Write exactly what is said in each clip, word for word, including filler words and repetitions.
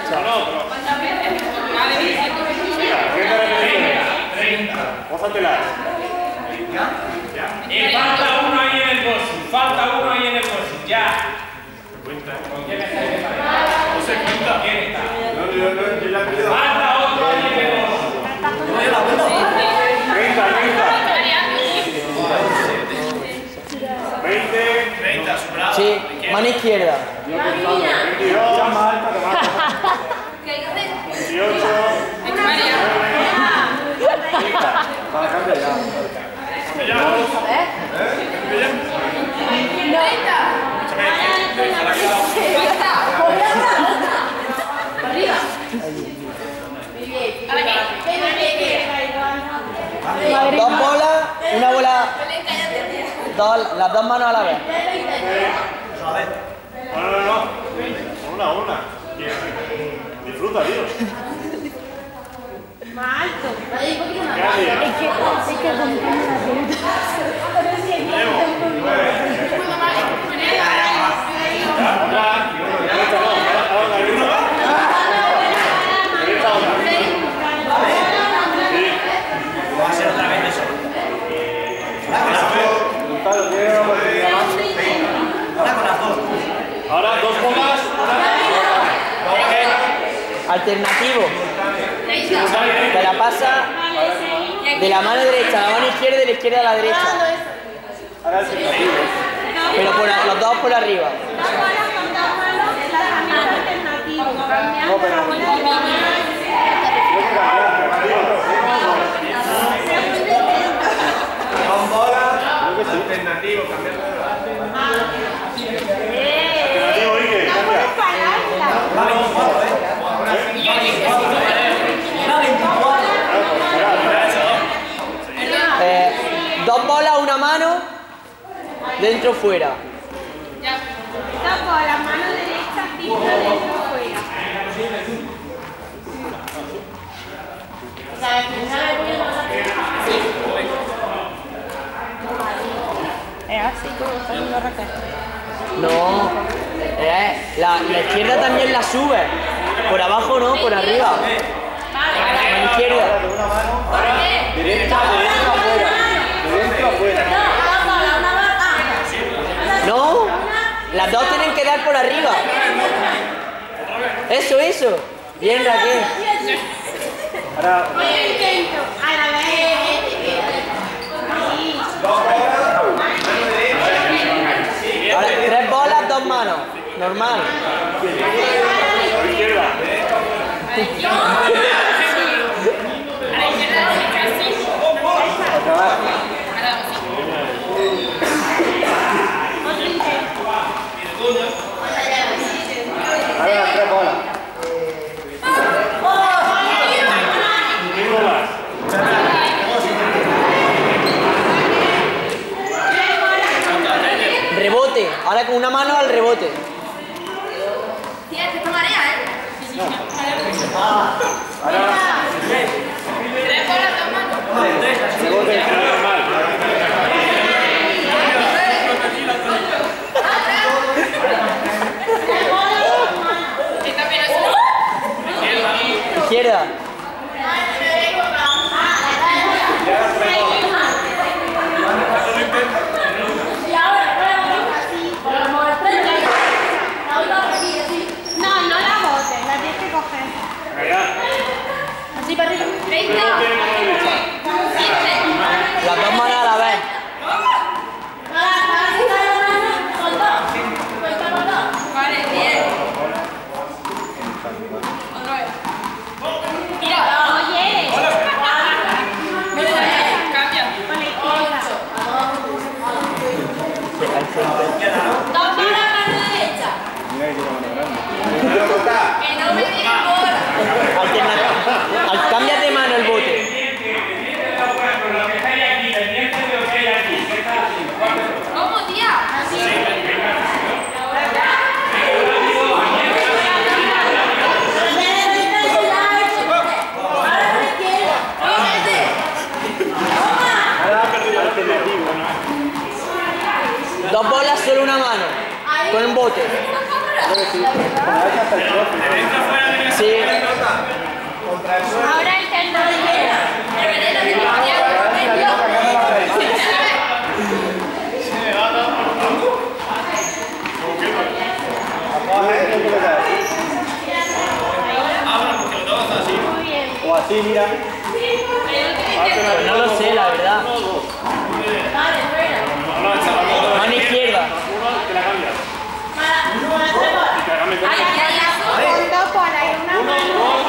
derecha. Pósatela. Eh, falta uno ahí en el boxing, falta uno ahí en el boxing, ya. ¿Con quién está? No se cuenta. ¿Quién está? Falta otro ahí en el boxing. treinta, treinta. veinte. treinta, su brazo. Sí, mano izquierda. veintidós. veintiocho. Dos bolas, una bola. Dos, las dos manos a la vez. No, no, no. Una, una. Disfruta, Dios. Más alto. ¿Qué haces? Es que, es que acompaña la pelota. Va a ser otra vez eso. Ahora dos bolas. Alternativo. Te la pasa de la mano derecha a la mano izquierda y de la izquierda a la derecha. Ahora alternativo. Pero por, los dos por arriba. Dos bolas con dos manos, lanzamiento alternativo. Cambiando la bola de la mano. Con bolas. Alternativo, cambiar de lado. Alternativo, Ike, cambia. Eh, dos bolas, una mano, dentro fuera. Dos bolas, mano derecha, pista, dentro, fuera. Es así como está haciendo Raquel. No. Eh, la, la izquierda también la sube. Por abajo no, por arriba. Mano izquierda. Derecha, derecha, afuera. Derecha, afuera. No. Las dos tienen que dar por arriba. Eso, eso. Bien, Raquel. Ahora, Intento. A la vez. Ahora, tres bolas, dos manos. Normal. izquierda. Ahora las tres bolas. Tres bolas. Rebote. Ahora con una mano al rebote. Tía, que esta marea, ¿eh? Ahora, Tres bolas, dos manos. rebote normal. Izquierda. No, no la botes, la tienes que coger. Allá. Así para arriba. Rebote, mano derecha. Las dos manos a la vez. Vale, bien. Mira, oye. Cambia. Con la izquierda. Dos bolas, mano derecha. Mira que tiene mano grande. Que no me digas bola. Alternativa. Al- Cambia de mano el bote. ¿Cómo, tía? Así. Alternativo, Dos bolas, solo una mano. Con un bote. ¿no? Hasta el profe. Entra fuera de Sí. Ahora alternativa. O así, mira. Pues no lo sé, la verdad. Mano izquierda. Te la cambias. Y te la cambias. Con dos bolas y una mano.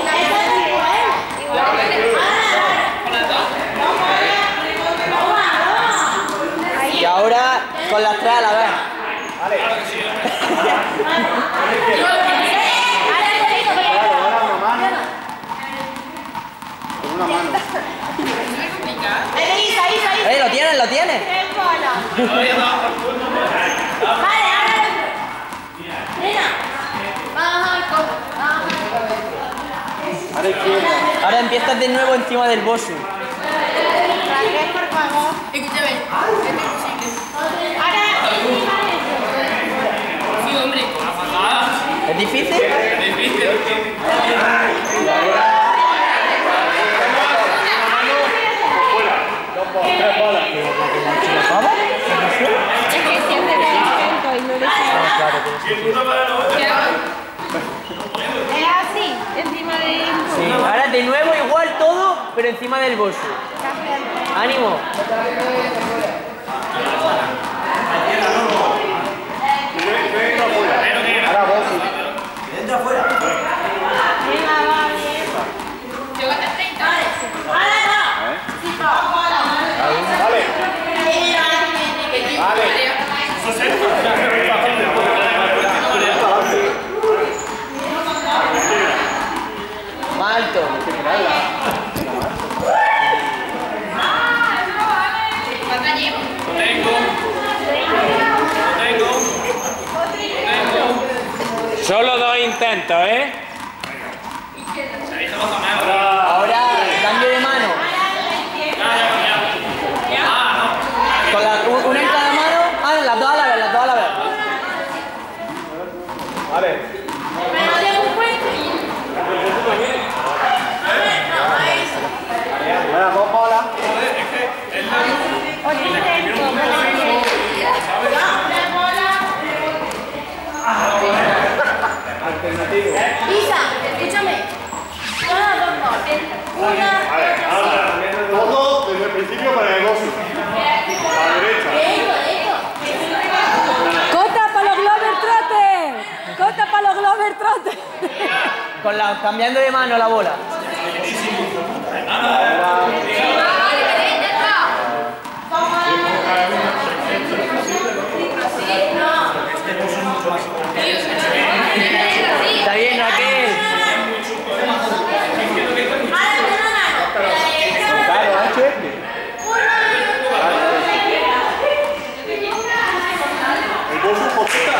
Y ahora con las tres a la vez. Vale. Con una mano. Ahí, ahí, ahí. ¡Eh, lo tienes, lo tienes! Tres bolas. Vale, ahora. Nena. Vamos al copo. A la izquierda. Ahora empiezas de nuevo encima del bosu. Raquel, por favor. Escúchame, es imposible. Ahora, encima de eso. Sí, hombre, con la patada. ¿Es difícil? Es difícil. Tres bolas. ¿Cómo? Es que siempre te intento y no le sale. Es así, encima de Sí. Ahora de nuevo igual todo, pero encima del bosu. ¡Ánimo! Ahora vos. Dentro afuera. Venga, va bien. Llegate a treinta. Ahora no. Sí, no. Vale. Vale. Más alto. ¿Cuántas llevo? Tengo. Tengo. Solo dos intentos, ¿eh? Ahora cambio de mano. Con la, una en cada mano. Ah, las dos a la vez, las dos a la vez. Vale. Ahora dos bolas. Otro intento. Alternativo. Isa, escúchame. Una, dos, no. Una, Vale, ahora todo desde el principio para el negocio. A la derecha. ¡Cota para los Glover Trotter! ¡Cota para los Glover Trotter! Con la, cambiando de mano la bola. Está bien, Raquel. Claro, H. El bolso poquita.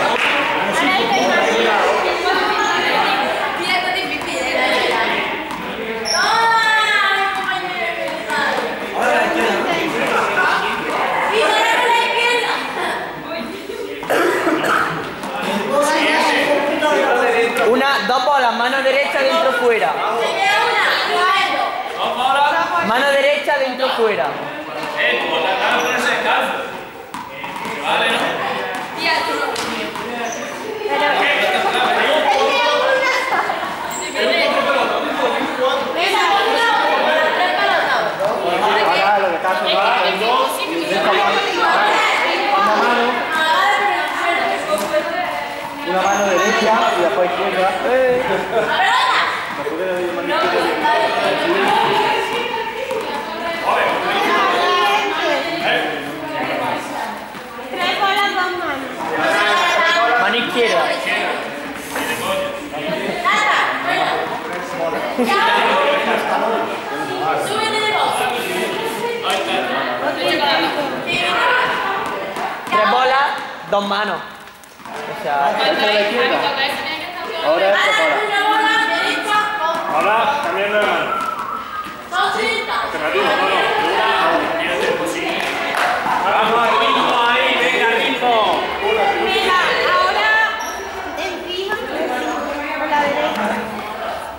Una, dos bolas, mano derecha, dentro, fuera. Mano derecha, dentro, fuera. Eh, tú, la cara ponerse descalzo. Vale, ¿no? Ahora lo que está haciendo es dos. Una mano. Una mano derecha y después izquierda. Eh. Después de la mano izquierda. Tres bolas, dos manos. Mano izquierda. Tres bolas, dos manos. O sea, Ahora esto para. Ahora cambiando de mano. Alternativo, no, no. Vamos al ritmo ahí, venga, al ritmo. Mira, ahora encima con la derecha.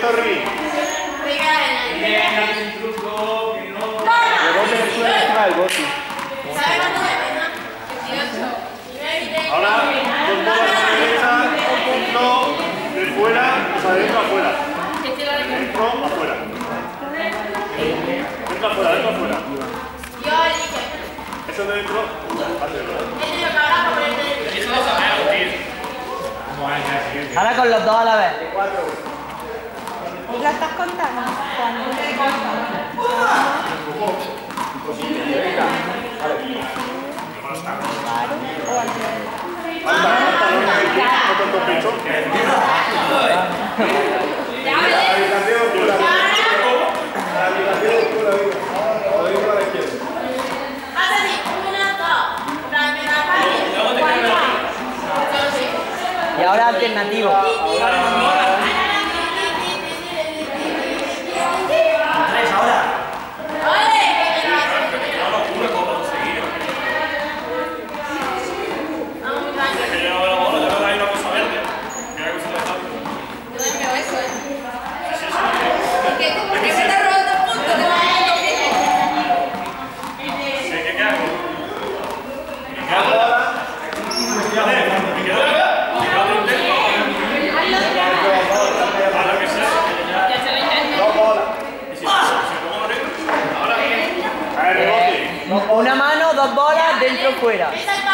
Torri. Bien, haz un truco que no... Rebote del suelo encima del bote. Ahora, dos bolas a la derecha, punto de fuera, o sea, dentro afuera. Dentro afuera. Dentro afuera, dentro afuera. Eso de dentro, Ahora con los dos a la vez. ¿La estás contando? Y ahora alternativo. Tres ahora. Una mano, dos bolas, dentro o fuera.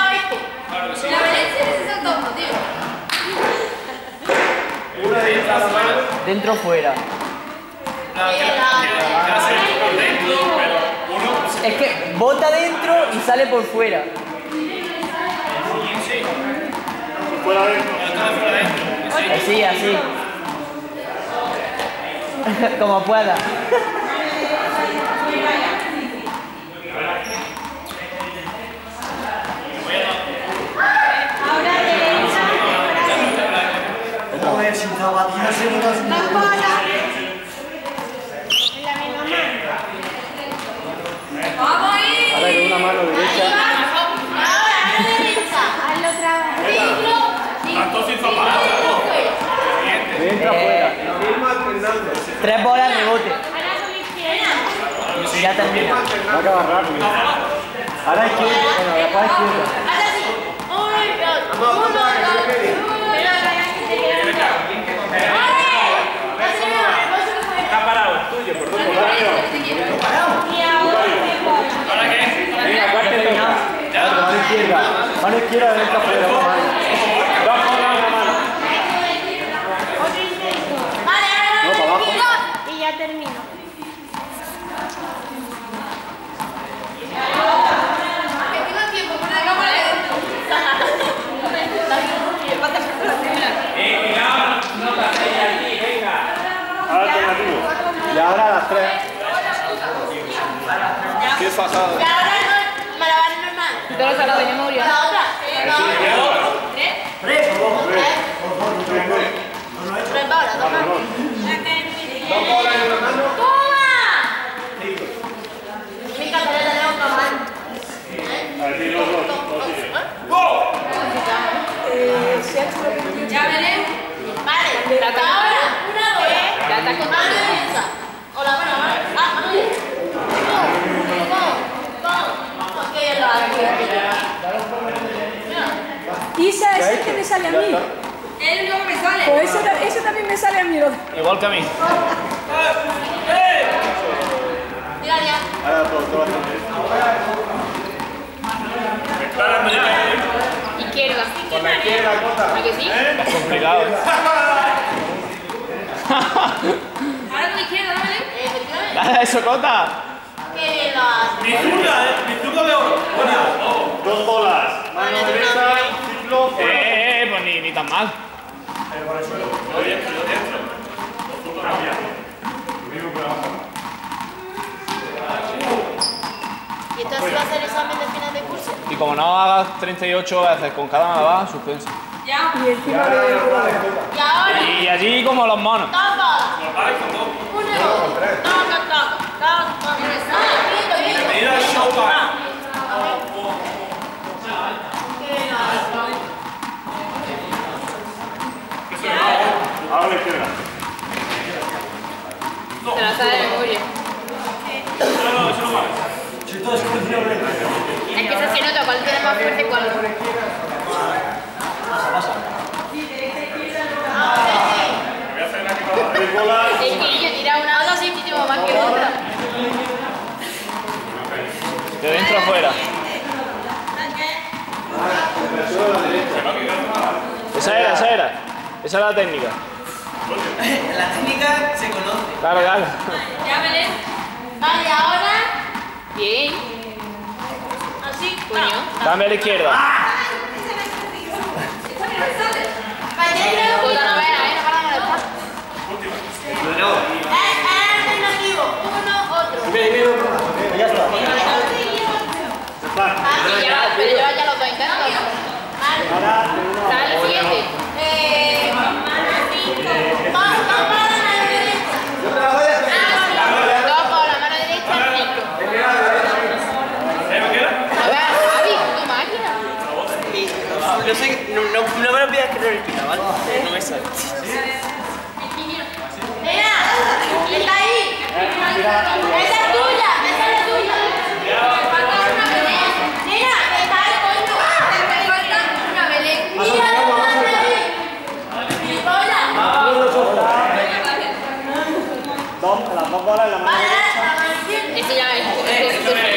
Dentro o fuera. Es que bota dentro y sale por fuera. fuera dentro. Así, así. Como pueda. Sin zapatillas se nota sin Dos bolas. En la misma mano. ¡Vamos ahí! Ahora con una mano derecha. Hazlo otra vez. Tanto sin zapatos. De dentro afuera. Tres bolas, rebote. Ahora con la izquierda. Y ya termina. Va a acabar rápido. Ahora izquierda. Bueno, la para izquierda. Uno, dos, Está parado el tuyo, por dos. y ahora ¿Para qué? Venga, cuarto terminado. Mano izquierda. Mano izquierda de dentro afuera. Una mano. Dos bolas, una mano. otro intento. No, para abajo. Y ya termino. Eh, cuidado, no paséis aquí, venga. Ahora alternativo. Y ahora a las tres. Qué fajado. Te lo saco de memoria. Dos bolas en una mano. Aquí los dos. Dos y tres. Ya veré. Vale, ahora, una vez. Ya está contando. Mano derecha. O la mano, mano. Ah, mano derecha. Ok, ya lo hago. Isa, ese es que me sale a mí. Es el único que me sale. Pues ese, ta- ese también me sale a mí. Igual que a mí. Mira, ya. Ahora todo, todo bastante. Esperando ya. Izquierda. Por la izquierda, Cota. ¿A que sí? Es complicado. Ahora con la izquierda, dámele. Efectivamente. Dale eso, Cota. Qué bien lo haces. Mi zurda, eh. Mi zurda de oro. Dos bolas. Mano derecha, ciclo, Eh, fuera. eh, eh, pues ni, ni tan mal. Yo dentro, yo dentro. Cambia. Lo mismo por abajo. ¿Y esto así va a ser examen de final de curso? Y como no hagas treinta y ocho veces con cada malabar, suspenso. Ya. Y encima de... Y ahora, Y allí como los monos. dos bolas. Uno, dos. Toca, toca. Toca, toca. Ah, bien, bien. Bienvenido al show, pa. Qué bien lo haces. Ahora a la izquierda. se nota cuál tiene más fuerza y cuál no. Es que yo tira una otra muchísimo más que otra. De dentro a afuera. Esa era, esa era. Esa era la técnica. La técnica se conoce. Claro, claro. Ya, Belén. Vale, ahora. Bien. Así. Coño. Dame a la izquierda. Compañero. Puta novena, ¿eh? No para de molestar. Es alternativo. Uno, otro. Ya está. Y lleva, pero lleva ya los dos intentos. Sale el siguiente. Eh. Vamos, vamos para la mano derecha. Dos con la mano derecha, cinco. A ver, Javi, tu máquina. No sé, no, no, no me lo pidas que lo repita, ¿vale? No me sale. Mira, está ahí. Esa es tuya, esa es la tuya. Mira, está ahí, coño. Me falta una Belén. Mira, está ahí. Hola. Dos, las dos bolas en la mano Vale, derecha. la mano izquierda. Ese ya es.